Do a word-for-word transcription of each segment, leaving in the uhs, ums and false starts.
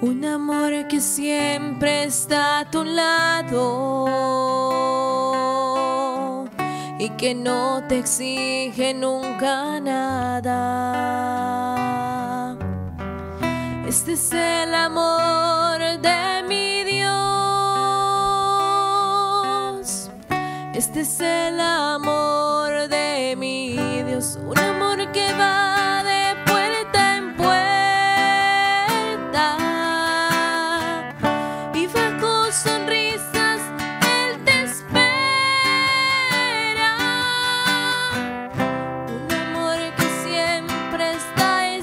Un amor que siempre está a tu lado y que no te exige nunca nada. Este es el amor de mi Dios. Este es el amor de mi Dios. Un amor que va de puerta en puerta y va con sonrisas, Él te espera. Un amor que siempre está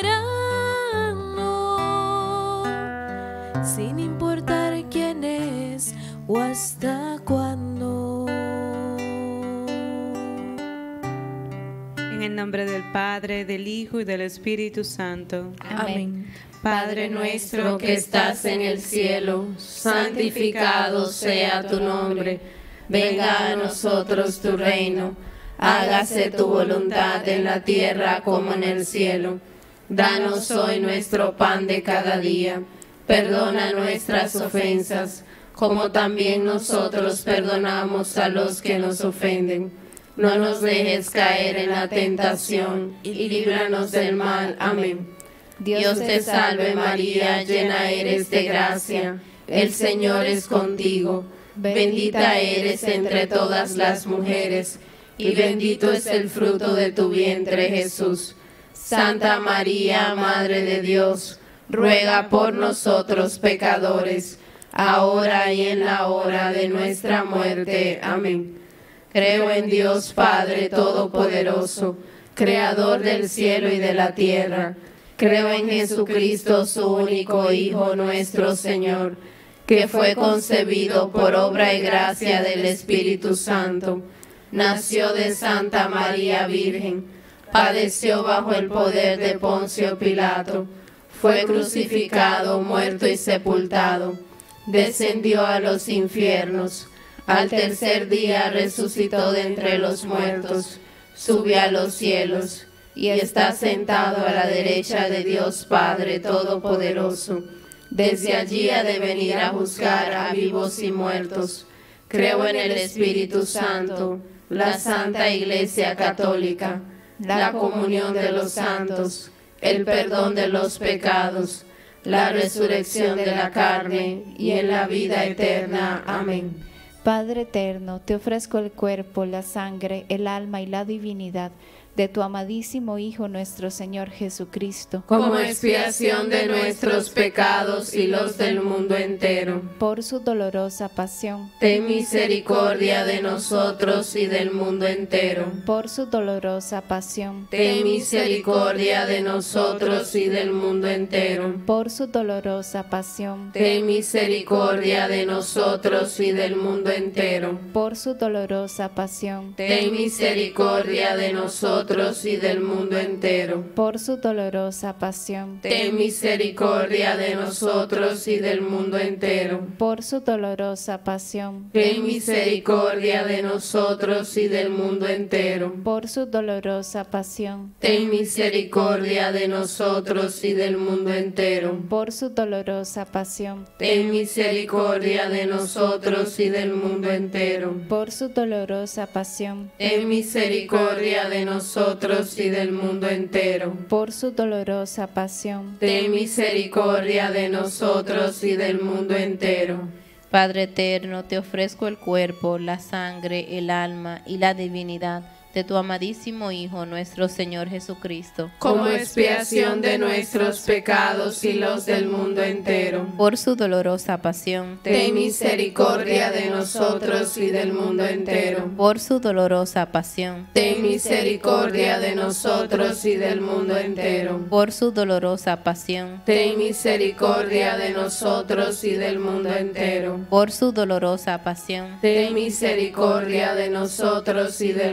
esperando, sin importar quién es o hasta cuándo. En el nombre del Padre, del Hijo y del Espíritu Santo. Amén. Padre nuestro que estás en el cielo, santificado sea tu nombre. Venga a nosotros tu reino. Hágase tu voluntad en la tierra como en el cielo. Danos hoy nuestro pan de cada día. Perdona nuestras ofensas, como también nosotros perdonamos a los que nos ofenden. No nos dejes caer en la tentación y líbranos del mal. Amén. Dios te salve María, llena eres de gracia, el Señor es contigo. Bendita eres entre todas las mujeres, y bendito es el fruto de tu vientre, Jesús. Santa María, Madre de Dios, ruega por nosotros pecadores, ahora y en la hora de nuestra muerte. Amén. Creo en Dios Padre Todopoderoso, Creador del cielo y de la tierra. Creo en Jesucristo, su único Hijo, nuestro Señor, que fue concebido por obra y gracia del Espíritu Santo. Nació de Santa María Virgen, padeció bajo el poder de Poncio Pilato, fue crucificado, muerto y sepultado, descendió a los infiernos. Al tercer día resucitó de entre los muertos, subió a los cielos y está sentado a la derecha de Dios Padre Todopoderoso. Desde allí ha de venir a juzgar a vivos y muertos. Creo en el Espíritu Santo, la Santa Iglesia Católica, la comunión de los santos, el perdón de los pecados, la resurrección de la carne y en la vida eterna. Amén. Padre eterno, te ofrezco el cuerpo, la sangre, el alma y la divinidad de tu amadísimo Hijo nuestro Señor Jesucristo, como expiación de nuestros pecados y los del mundo entero. Por su dolorosa pasión, ten misericordia de nosotros y del mundo entero. Por su dolorosa pasión, ten misericordia de nosotros y del mundo entero. Por su dolorosa pasión, ten misericordia de nosotros y del mundo entero. Por su dolorosa pasión, ten misericordia de nosotros y del mundo entero. Por su dolorosa pasión, ten misericordia de nosotros y del mundo entero. Por su dolorosa pasión, ten misericordia de nosotros y del mundo entero. Por su dolorosa pasión, ten misericordia de nosotros y del mundo entero. Por su dolorosa pasión, ten misericordia de nosotros y del mundo entero. Por su dolorosa pasión, ten misericordia de nosotros y del mundo entero. Por su dolorosa pasión, ten misericordia de nosotros y del mundo entero. Padre eterno, te ofrezco el cuerpo, la sangre, el alma y la divinidad de tu amadísimo Hijo, nuestro Señor Jesucristo, como expiación de nuestros pecados y los del mundo entero. Por su dolorosa pasión, ten misericordia de nosotros y del mundo entero. Por su dolorosa pasión, ten misericordia de nosotros y del mundo entero. Por su dolorosa pasión, ten misericordia de nosotros y del mundo entero. Por su dolorosa pasión, ten misericordia de nosotros y del mundo entero.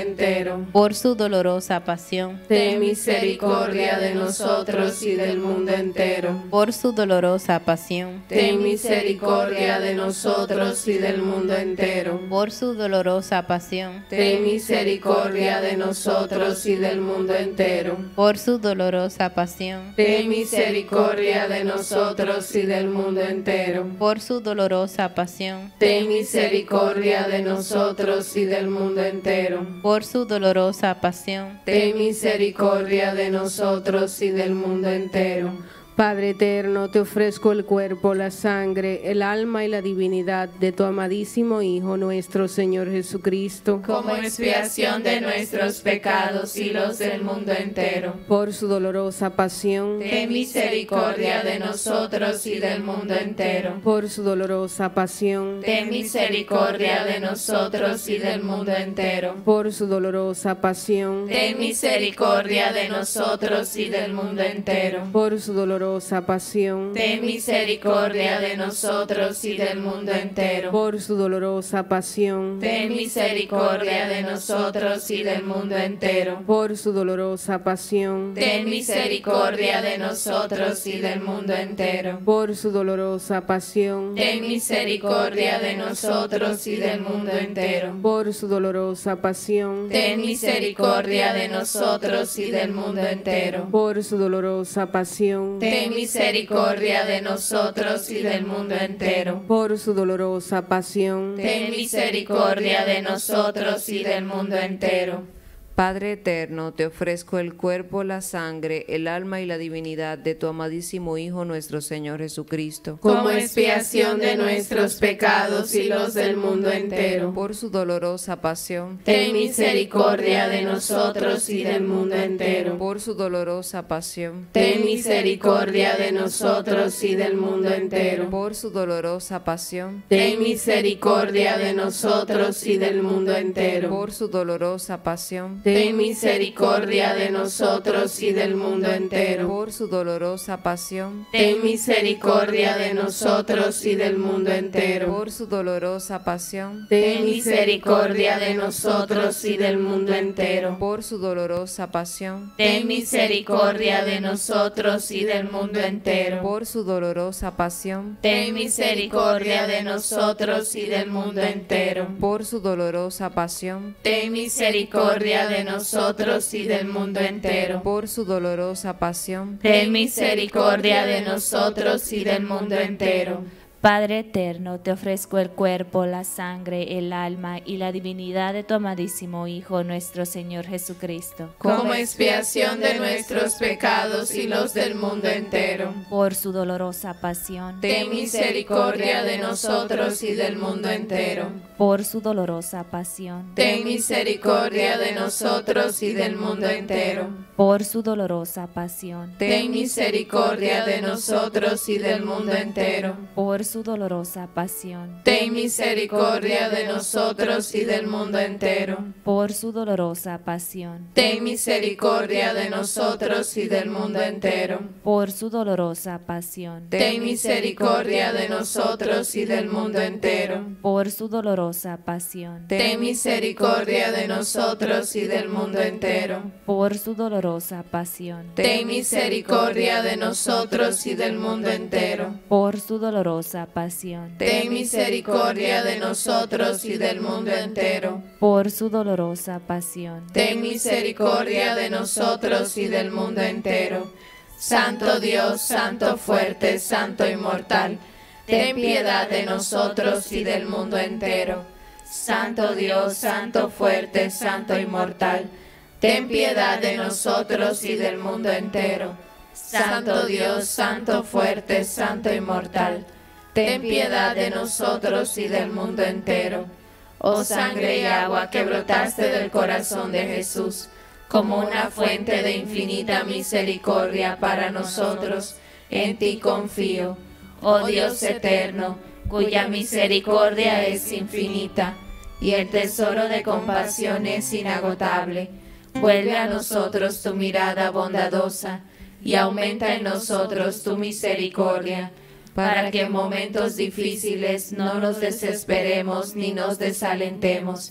entero. por su dolorosa pasión, Ten misericordia de nosotros y del mundo entero. por su dolorosa pasión, Ten misericordia de nosotros y del mundo entero. por su dolorosa pasión, Ten misericordia de nosotros y del mundo entero. por su dolorosa pasión, Ten misericordia de nosotros y del mundo entero. por su dolorosa pasión, Ten misericordia de nosotros y del mundo entero. por su dolorosa pasión, Ten misericordia de nosotros y del mundo entero. Padre eterno, te ofrezco el cuerpo, la sangre, el alma y la divinidad de tu amadísimo Hijo, nuestro Señor Jesucristo, como expiación de nuestros pecados y los del mundo entero. por su dolorosa pasión, Ten misericordia de nosotros y del mundo entero. por su dolorosa pasión, Ten misericordia de nosotros y del mundo entero. por su dolorosa pasión, Ten misericordia de nosotros y del mundo entero. por su dolorosa pasión, Ten misericordia de nosotros y del mundo entero. por su dolorosa pasión, Ten misericordia de nosotros y del mundo entero. por su dolorosa pasión, Ten misericordia de nosotros y del mundo entero. por su dolorosa pasión, Ten misericordia de nosotros y del mundo entero. por su dolorosa pasión, Ten misericordia de nosotros y del mundo entero. por su dolorosa pasión, Ten misericordia de nosotros y del mundo entero. por su dolorosa pasión. Ten misericordia de nosotros y del mundo entero. Padre eterno, te ofrezco el cuerpo, la sangre, el alma y la divinidad de tu amadísimo Hijo, nuestro Señor Jesucristo, como expiación de nuestros pecados y los del mundo entero. por su dolorosa pasión, Ten misericordia de nosotros y del mundo entero. por su dolorosa pasión, Ten misericordia de nosotros y del mundo entero. por su dolorosa pasión, Ten misericordia de nosotros y del mundo entero. por su dolorosa pasión, Ten misericordia de nosotros y del mundo entero. por su dolorosa pasión, Ten misericordia de nosotros y del mundo entero. por su dolorosa pasión, Ten misericordia de nosotros y del mundo entero. por su dolorosa pasión, Ten misericordia de nosotros y del mundo entero. por su dolorosa pasión, Ten misericordia de nosotros y del mundo entero. por su dolorosa pasión, Ten misericordia de nosotros y del mundo entero. por su dolorosa pasión, Ten misericordia de nosotros y del mundo entero. Padre eterno, te ofrezco el cuerpo, la sangre, el alma y la divinidad de tu amadísimo Hijo, nuestro Señor Jesucristo, como expiación de nuestros pecados y los del mundo entero. por su dolorosa pasión, Ten misericordia de nosotros y del mundo entero. por su dolorosa pasión, Ten misericordia de nosotros y del mundo entero. por su dolorosa pasión, Ten misericordia de nosotros y del mundo entero. por su dolorosa pasión, Ten misericordia de nosotros y del mundo entero. por su dolorosa pasión, Ten misericordia de nosotros y del mundo entero. por su dolorosa pasión, Ten misericordia de nosotros y del mundo entero. por su dolorosa pasión, Ten misericordia de nosotros y del mundo entero. por su dolorosa pasión, Ten misericordia de nosotros y del mundo entero. por su dolorosa pasión, Ten misericordia de nosotros y del mundo entero. por su dolorosa pasión, Ten misericordia de nosotros y del mundo entero. Santo Dios, Santo fuerte, Santo inmortal, ten piedad de nosotros y del mundo entero. Santo Dios, Santo fuerte, Santo inmortal, ten piedad de nosotros y del mundo entero. Santo Dios, Santo fuerte, Santo inmortal, ten piedad de nosotros y del mundo entero. Oh sangre y agua que brotaste del corazón de Jesús, como una fuente de infinita misericordia para nosotros, en ti confío. Oh Dios eterno, cuya misericordia es infinita, y el tesoro de compasión es inagotable, vuelve a nosotros tu mirada bondadosa, y aumenta en nosotros tu misericordia, para que en momentos difíciles no nos desesperemos ni nos desalentemos,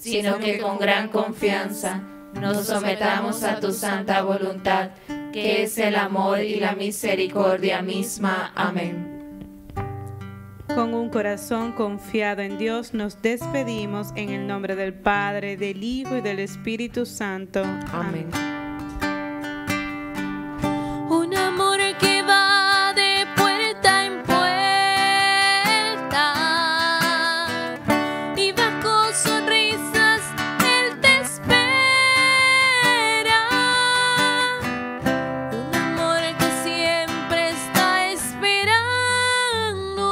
sino que con gran confianza nos sometamos a tu santa voluntad, que es el amor y la misericordia misma. Amén. Con un corazón confiado en Dios nos despedimos en el nombre del Padre, del Hijo y del Espíritu Santo. Amén. Un amor que va de puerta en puerta y bajo sonrisas Él te espera. Un amor que siempre está esperando,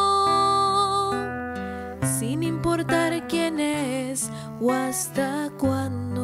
sin importar quién es o hasta cuándo.